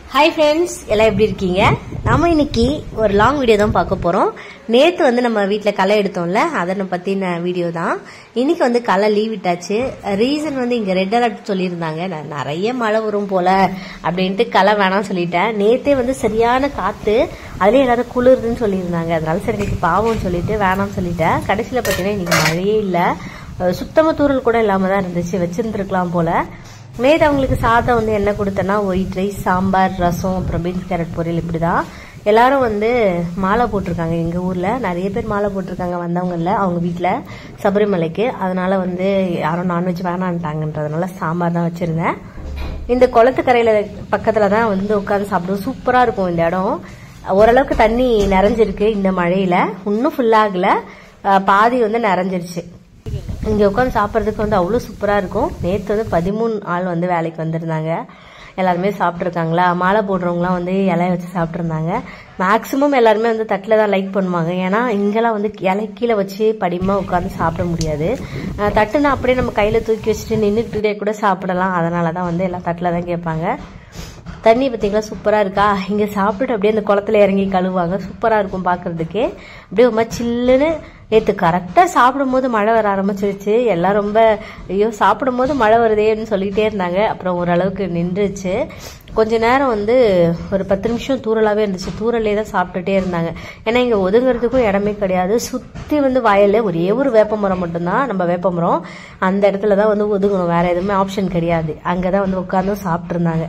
Hi friends, எல்லாம் எப்படி இருக்கீங்க? நாம இன்னைக்கு ஒரு லாங் வீடியோ தான் பார்க்க போறோம். நேற்று வந்து நம்ம வீட்டில் களை எடுத்தோம்ல, அதை பற்றின வீடியோ தான். இன்னைக்கு வந்து களை லீவ் விட்டாச்சு. ரீசன் வந்து இங்கே ரெட் அலர்ட் சொல்லியிருந்தாங்க. நிறைய மழை வரும் போல அப்படின்ட்டு களை வேணாம் சொல்லிட்டேன். நேற்றே வந்து சரியான காற்று, அதுலேயே எல்லாரும் குளிருதுன்னு சொல்லியிருந்தாங்க. அதனால சரி இன்னைக்கு பாவம்னு சொல்லிட்டு வேணாம்னு சொல்லிட்டேன். கடைசியில் பார்த்தீங்கன்னா இன்னைக்கு மழையே இல்லை, சுத்தமாக தூரல் கூட இல்லாமல் தான் இருந்துச்சு. வச்சிருந்துருக்கலாம் போல. நேற்று அவங்களுக்கு சாதம் வந்து என்ன கொடுத்தேன்னா ஒயிட் ரைஸ், சாம்பார், ரசம், அப்புறம் பீன்ஸ் கேரட் பொரியல். இப்படி தான் எல்லாரும் வந்து மாலை போட்டிருக்காங்க. எங்கள் ஊரில் நிறைய பேர் மாலை போட்டிருக்காங்க வந்தவங்கல்ல, அவங்க வீட்டில் சபரிமலைக்கு. அதனால வந்து யாரும் நான்வெஜ் வேணான்ட்டாங்கன்றதுனால சாம்பார் தான் வச்சுருந்தேன். இந்த குளத்துக்கரையில் பக்கத்தில் தான் வந்து உட்காந்து சாப்பிடுவோம். சூப்பராக இருக்கும் இந்த இடம். ஓரளவுக்கு தண்ணி நிறைஞ்சிருக்கு இந்த மழையில். இன்னும் ஃபுல்லாகல, பாதி வந்து நிறைஞ்சிருச்சு. இங்கே உட்காந்து சாப்பிட்றதுக்கு வந்து அவ்வளோ சூப்பராக இருக்கும். நேற்று வந்து 13 ஆள் வந்து வேலைக்கு வந்திருந்தாங்க. எல்லாருமே சாப்பிட்ருக்காங்களா. மாலை போடுறவங்களாம் வந்து இலைய வச்சு சாப்பிட்ருந்தாங்க. மேக்ஸிமம் எல்லாருமே வந்து தட்டில் தான் லைக் பண்ணுவாங்க. ஏன்னா இங்கெல்லாம் வந்து இலை கீழே வச்சு படிமாக உட்காந்து சாப்பிட முடியாது. தட்டுனா அப்படியே நம்ம கையில் தூக்கி வச்சுட்டு நின்றுக்கிட்டே கூட சாப்பிடலாம். அதனால தான் வந்து எல்லாம் தட்டில் தான் கேட்பாங்க. தண்ணி பார்த்தீங்களா சூப்பராக இருக்கா. இங்கே சாப்பிட்டுட்டு அப்படியே அந்த குளத்துல இறங்கி கழுவாங்க. சூப்பராக இருக்கும் பார்க்கறதுக்கே. அப்படியே ஒரு மாதிரி சில்லுன்னு. நேற்று கரெக்டாக சாப்பிடும் போது மழை வர ஆரம்பிச்சிருச்சு. எல்லாம் ரொம்ப ஐயோ சாப்பிடும் போது மழை வருதேன்னு சொல்லிகிட்டே இருந்தாங்க. அப்புறம் ஓரளவுக்கு நின்றுச்சு. கொஞ்ச நேரம் வந்து ஒரு 10 நிமிஷம் தூரலாகவே இருந்துச்சு. தூரலே தான் சாப்பிட்டுட்டே இருந்தாங்க. ஏன்னா இங்கே ஒதுங்கிறதுக்கும் இடமே கிடையாது. சுற்றி வந்து வயல், ஒரே ஒரு வேப்பமரம் மட்டும்தான், நம்ம வேப்பமரம். அந்த இடத்துல தான் வந்து ஒதுங்கணும், வேற எதுவுமே ஆப்ஷன் கிடையாது. அங்கே தான் வந்து உட்காந்தும் சாப்பிட்ருந்தாங்க.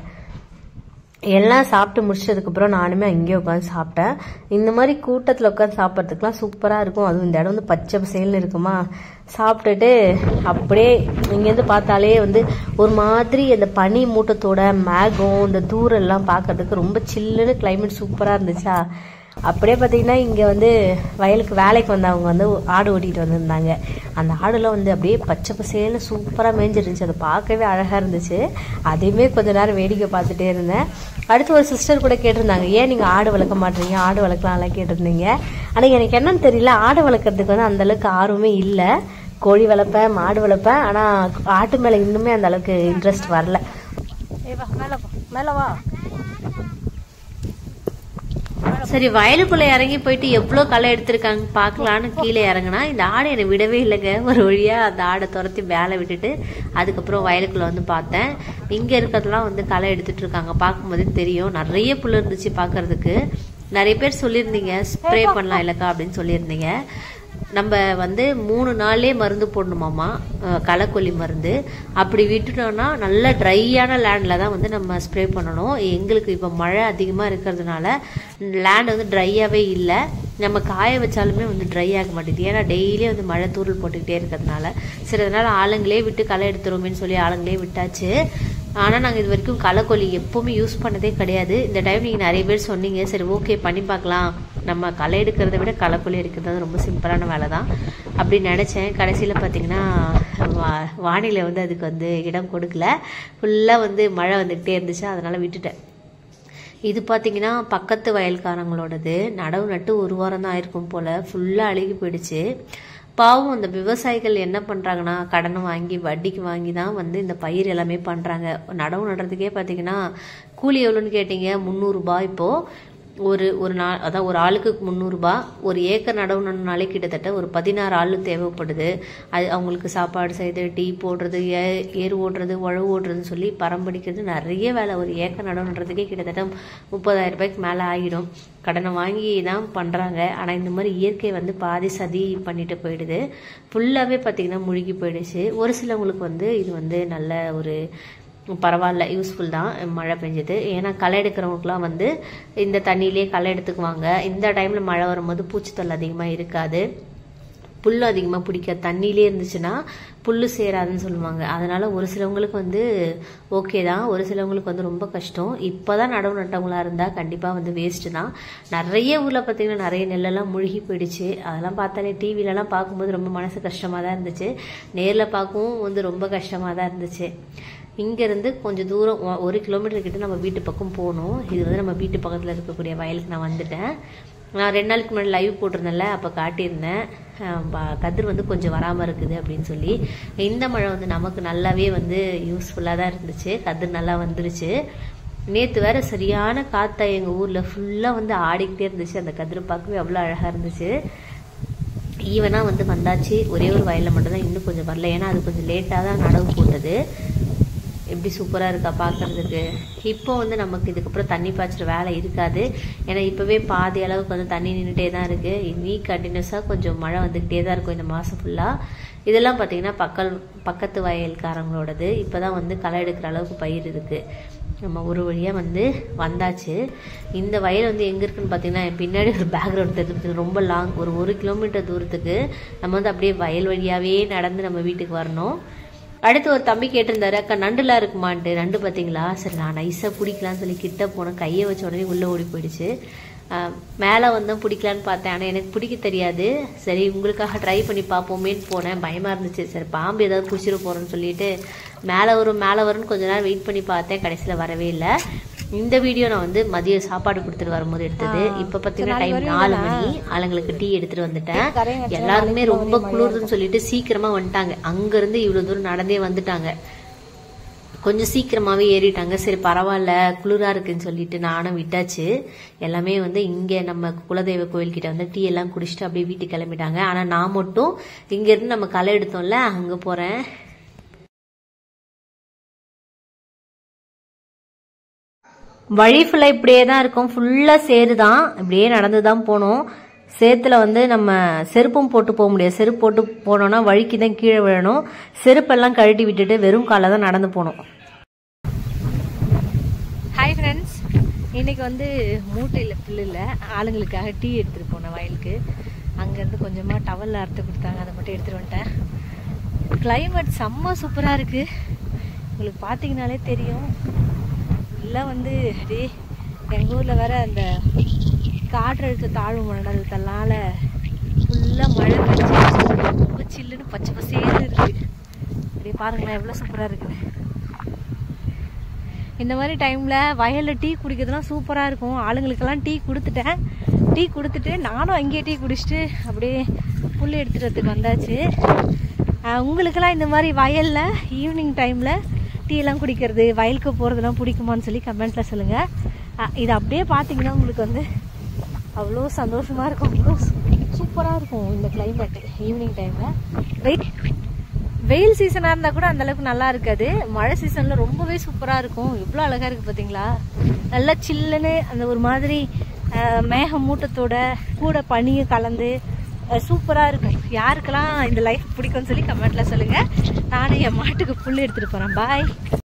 எல்லாம் சாப்பிட்டு முடிச்சதுக்கப்புறம் நானுமே அங்கேயே உட்காந்து சாப்பிட்டேன். இந்த மாதிரி கூட்டத்தில் உட்காந்து சாப்பிட்றதுக்குலாம் சூப்பராக இருக்கும். அதுவும் இந்த இடம் வந்து பச்சை பசேல்னு இருக்குமா. சாப்பிட்டுட்டு அப்படியே இங்கேருந்து பார்த்தாலே வந்து ஒரு மாதிரி அந்த பனி மூட்டத்தோட மேகம், இந்த தூரெல்லாம் பார்க்கறதுக்கு ரொம்ப சில்லுன்னு கிளைமேட் சூப்பராக இருந்துச்சா. அப்படியே பார்த்தீங்கன்னா இங்கே வந்து வயலுக்கு வேலைக்கு வந்தவங்க வந்து ஆடு ஓட்டிகிட்டு வந்திருந்தாங்க. அந்த ஆடுலாம் வந்து அப்படியே பச்சை பசேல்னு சூப்பராக மேய்ஞ்சிருந்துச்சு. அதை பார்க்கவே அழகாக இருந்துச்சு. அதையுமே கொஞ்ச நேரம் வேடிக்கை பார்த்துட்டே இருந்தேன். அடுத்து ஒரு சிஸ்டர் கூட கேட்டிருந்தாங்க, ஏன் நீங்கள் ஆடு வளர்க்க மாட்டீங்க, ஆடு வளர்க்கலாம்லாம் கேட்டிருந்தீங்க. ஆனால் எனக்கு என்னன்னு தெரியல, ஆடு வளர்க்குறதுக்கு வந்து அந்தளவுக்கு ஆர்வமே இல்லை. கோழி வளர்ப்பேன், மாடு வளர்ப்பேன். ஆனால் ஆட்டு மேலே இன்னுமே அந்த அளவுக்கு இன்ட்ரெஸ்ட் வரல. மேலவா சரி, வயலுக்குள்ள இறங்கி போயிட்டு எவ்வளோ களை எடுத்திருக்காங்க பார்க்கலான்னு கீழே இறங்கினா இந்த ஆடை என்னை விடவே இல்லைங்க. ஒரு வழியா அந்த ஆடை துரத்தி வேலை விட்டுட்டு அதுக்கப்புறம் வயலுக்குள்ள வந்து பார்த்தேன். இங்க இருக்கிறதுலாம் வந்து களை எடுத்துட்டு இருக்காங்க. பார்க்கும்போதே தெரியும், நிறைய புல் இருந்துச்சு பார்க்கறதுக்கு. நிறைய பேர் சொல்லியிருந்தீங்க ஸ்ப்ரே பண்ணலாம் இல்லக்கா அப்படின்னு சொல்லியிருந்தீங்க. நம்ம வந்து 3 நாள்லே மருந்து போடணுமாமா, களைக்கொல்லி மருந்து. அப்படி விட்டுட்டோம்னா நல்ல ட்ரையான லேண்டில் தான் வந்து நம்ம ஸ்ப்ரே பண்ணணும். எங்களுக்கு இப்போ மழை அதிகமாக இருக்கிறதுனால லேண்ட் வந்து ட்ரையாகவே இல்லை. நம்ம காய வச்சாலுமே வந்து ட்ரை ஆக மாட்டேங்குது. ஏன்னா டெய்லியும் வந்து மழை தூரல் போட்டுக்கிட்டே இருக்கிறதுனால. சரி, அதனால் ஆளுங்களே விட்டு களை எடுத்துருவோமேன்னு சொல்லி ஆளுங்களே விட்டாச்சு. ஆனால் நாங்கள் இது வரைக்கும் களைக்கொல்லி எப்போவுமே யூஸ் பண்ணதே கிடையாது. இந்த டைம் நீங்கள் நிறைய பேர் சொன்னீங்க, சரி ஓகே பண்ணி பார்க்கலாம். நம்ம களை எடுக்கிறத விட களைக்கொல்லி எடுக்கிறது ரொம்ப சிம்பிளான வேலை தான் அப்படின்னு நினச்சேன். கடைசியில் பார்த்தீங்கன்னா வானிலை வந்து அதுக்கு வந்து இடம் கொடுக்கல. ஃபுல்லாக வந்து மழை வந்துக்கிட்டே இருந்துச்சு, அதனால் விட்டுட்டேன். இது பார்த்தீங்கன்னா பக்கத்து வயல்காரங்களோடது. நடவு நட்டு 1 வாரம் தான் ஆயிருக்கும் போல். ஃபுல்லாக அழுகி போயிடுச்சு. பாவம் அந்த விவசாயிகள் என்ன பண்ணுறாங்கன்னா கடனை வாங்கி வட்டிக்கு வாங்கி தான் வந்து இந்த பயிர் எல்லாமே பண்ணுறாங்க. நடவு நடுறதுக்கே பார்த்தீங்கன்னா கூலி எவ்வளோன்னு கேட்டிங்க, 300 ரூபாய். இப்போது ஒரு நாள், அதான் ஒரு ஆளுக்கு 300 ரூபாய். ஒரு ஏக்கர் நடவு நடுனாலே கிட்டத்தட்ட ஒரு 16 ஆள் தேவைப்படுது. அது அவங்களுக்கு சாப்பாடு செய்து, டீ போடுறது, ஏறு ஓட்டுறது, உழவு ஓட்டுறதுன்னு சொல்லி பரம்படிக்கிறது நிறைய வேலை. ஒரு ஏக்கர் நடவு நடுறதுக்கே கிட்டத்தட்ட 30,000 ரூபாய்க்கு மேலே ஆகிடும். கடனை வாங்கி தான் பண்ணுறாங்க. ஆனால் இந்த மாதிரி இயற்கை வந்து பாதி சதி பண்ணிட்டு போயிடுது. ஃபுல்லாகவே பார்த்திங்கன்னா முழுகி போயிடுச்சு. ஒரு சிலவங்களுக்கு வந்து இது வந்து நல்ல ஒரு பரவாயில்ல, யூஸ்ஃபுல் தான் மழை பெஞ்சது. ஏன்னா களை எடுக்கிறவங்களுக்குலாம் வந்து இந்த தண்ணியிலே களை எடுத்துக்குவாங்க. இந்த டைமில் மழை வரும்போது பூச்சித்தொல்லை அதிகமாக இருக்காது, புல் அதிகமாக பிடிக்காது. தண்ணியிலே இருந்துச்சுன்னா புல் சேராதுன்னு சொல்லுவாங்க. அதனால் ஒரு சிலவங்களுக்கு வந்து ஓகே தான், ஒரு சிலவங்களுக்கு வந்து ரொம்ப கஷ்டம். இப்போ தான் நடவு நட்டவங்களாக இருந்தால் கண்டிப்பாக வந்து வேஸ்ட்டு தான். நிறைய ஊரில் பார்த்திங்கன்னா நிறைய நெல்லெல்லாம் முழுகி போயிடுச்சு. அதெல்லாம் பார்த்தாலே டிவிலலாம் பார்க்கும்போது ரொம்ப மனசு கஷ்டமாக தான் இருந்துச்சு. நேரில் பார்க்கவும் வந்து ரொம்ப கஷ்டமாக தான் இருந்துச்சு. இங்கேருந்து கொஞ்சம் தூரம் 1 கிலோமீட்டர் கிட்ட நம்ம வீட்டு பக்கம் போகணும். இது வந்து நம்ம வீட்டு பக்கத்தில் இருக்கக்கூடிய வயலுக்கு நான் வந்துட்டேன். நான் 2 நாளுக்கு முன்னாடி லைவ் போட்டிருந்தேன்ல, அப்போ காட்டியிருந்தேன் கதிர் வந்து கொஞ்சம் வராமல் இருக்குது அப்படின்னு சொல்லி. இந்த மழை வந்து நமக்கு நல்லாவே வந்து யூஸ்ஃபுல்லாக தான் இருந்துச்சு. கதிர் நல்லா வந்துருச்சு. நேற்று வேற சரியான காத்தா எங்கள் ஊரில் ஃபுல்லாக வந்து ஆடிக்கிட்டே இருந்துச்சு. அந்த கதிரை பார்க்கவே அவ்வளோ அழகாக இருந்துச்சு. ஈவனாக வந்து வந்தாச்சு. ஒரே ஒரு வயலில் மட்டும்தான் இன்னும் கொஞ்சம் வரல, ஏன்னா அது கொஞ்சம் லேட்டாக தான் நடவு போட்டது. எப்படி சூப்பராக இருக்கா பார்க்குறதுக்கு. இப்போ வந்து நமக்கு இதுக்கப்புறம் தண்ணி பாய்ச்சிற வேலை இருக்காது, ஏன்னா இப்போவே பாதி அளவுக்கு வந்து தண்ணி நின்றுட்டே தான் இருக்குது. இனி கண்டினியூஸாக கொஞ்சம் மழை வந்துக்கிட்டே தான் இருக்கும் இந்த மாதம் ஃபுல்லாக. இதெல்லாம் பார்த்தீங்கன்னா பக்கத்து வயல்காரங்களோடது. இப்போ தான் வந்து களை எடுக்கிற அளவுக்கு பயிர் இருக்குது. நம்ம ஒரு வழியாக வந்து வந்தாச்சு. இந்த வயல் வந்து எங்கே இருக்குன்னு பார்த்தீங்கன்னா பின்னாடி ஒரு பேக்ரவுண்ட் தெரிஞ்சு ரொம்ப லாங், ஒரு 1 கிலோமீட்டர் தூரத்துக்கு நம்ம வந்து அப்படியே வயல் வழியாகவே நடந்து நம்ம வீட்டுக்கு வரணும். அடுத்து ஒரு தம்பி கேட்டிருந்தாரு, அக்கா நண்டுலாம் இருக்குமான்ட்டு. நண்டு பார்த்தீங்களா? சரி நான் நைஸாக பிடிக்கலான்னு சொல்லி கிட்ட போனேன். கையை வச்ச உடனே உள்ளே ஓடி போயிடுச்சு. மேலே வந்தோம் பிடிக்கலான்னு பார்த்தேன், ஆனால் எனக்கு பிடிக்க தெரியாது. சரி உங்களுக்காக ட்ரை பண்ணி பார்ப்போமேன்னு போனேன். பயமாக இருந்துச்சு. சரி பாம்பு ஏதாவது பிடிச்சிட போகிறோன்னு சொல்லிட்டு மேலே வரும்னு கொஞ்ச நேரம் வெயிட் பண்ணி பார்த்தேன். கடைசியில் வரவே இல்லை. இந்த வீடியோ நான் வந்து மதியம் சாப்பாடு கொடுத்துட்டு வரும்போது எடுத்தது. இப்போ பார்த்தீங்கன்னா டைம் 4 மணி. ஆளுங்களுக்கு டீ எடுத்துட்டு வந்துட்டேன். எல்லாருமே ரொம்ப குளிர்துன்னு சொல்லிட்டு சீக்கிரமா வந்துட்டாங்க. அங்கிருந்து இவ்வளவு தூரம் நடந்தே வந்துட்டாங்க. கொஞ்சம் சீக்கிரமாவே ஏறிட்டாங்க. சரி பரவாயில்ல குளிரா இருக்குன்னு சொல்லிட்டு நானும் விட்டாச்சு. எல்லாமே வந்து இங்க நம்ம குலதெய்வ கோயில்கிட்ட வந்து டீ எல்லாம் குடிச்சிட்டு அப்படியே வீட்டுக்கு கிளம்பிட்டாங்க. ஆனா நான் மட்டும் இங்க இருந்து நம்ம களை எடுத்தோம்ல அங்க போறேன். வழி ஃபுல்லா இப்படியே தான் இருக்கும். ஃபுல்லா சேரு தான். இப்படியே நடந்துதான் போனோம். சேத்துல வந்து நம்ம செருப்பும் போட்டு போக முடியாது. செருப்பு போட்டு போனோம்னா வழிக்கு தான் கீழே விழணும். செருப்பெல்லாம் கழட்டி விட்டுட்டு வெறும் காலை தான் நடந்து போனோம். ஹாய் ஃப்ரெண்ட்ஸ், இன்னைக்கு வந்து மூட்டையில் புல்லில் ஆளுங்களுக்காக டீ எடுத்துகிட்டு போனேன் வயலுக்கு. அங்கேருந்து கொஞ்சமாக டவலில் அறுத்து கொடுத்தாங்க, அதை மட்டும் எடுத்துகிட்டு வந்துட்டேன். கிளைமேட் செம்ம சூப்பராக இருக்குது. உங்களுக்கு பார்த்தீங்கனாலே தெரியும். எல்லாம் வந்து அப்படியே எங்கள் ஊரில் வேற அந்த காற்றழுத்த தாழ்வு மண்டலத்தால ஃபுல்லாக மழை பெய்ஞ்சு ரொம்ப சில்லுன்னு பச்சை பசேன்னு இருக்குது. அப்படியே பாருங்களேன் எவ்வளோ சூப்பராக இருக்குது. இந்த மாதிரி டைமில் வயலில் டீ குடிக்கிறதுலாம் சூப்பராக இருக்கும். ஆளுங்களுக்கெல்லாம் டீ கொடுத்துட்டேன். டீ கொடுத்துட்டு நானும் அங்கேயே டீ குடிச்சிட்டு அப்படியே புல் எடுத்துகிறதுக்கு வந்தாச்சு. உங்களுக்கெல்லாம் இந்த மாதிரி வயலில் ஈவினிங் டைமில் டீ எல்லாம் குடிக்கிறது, வயலுக்கு போகிறதுலாம் பிடிக்குமான்னு சொல்லி கமெண்ட்டில் சொல்லுங்கள். இது அப்படியே பார்த்தீங்கன்னா உங்களுக்கு வந்து அவ்வளோ சந்தோஷமாக இருக்கும். அவ்வளோ சூப்பராக இருக்கும் இந்த கிளைமேட்டு ஈவினிங் டைமில். வெயில் சீசனாக இருந்தால் கூட அந்தளவுக்கு நல்லா இருக்காது. மழை சீசனில் ரொம்பவே சூப்பராக இருக்கும். எவ்வளோ அழகாக இருக்குது பார்த்தீங்களா? நல்லா சில்லுன்னு அந்த ஒரு மாதிரி மேக மூட்டத்தோட கூட பனியும் கலந்து சூப்பராக இருக்கும். யாருக்கெல்லாம் இந்த லைஃப் பிடிக்கும்னு சொல்லி கமெண்ட்டில் சொல்லுங்கள். நானும் என் மாட்டுக்கு புல் எடுத்துகிட்டு போகிறேன். பாய்.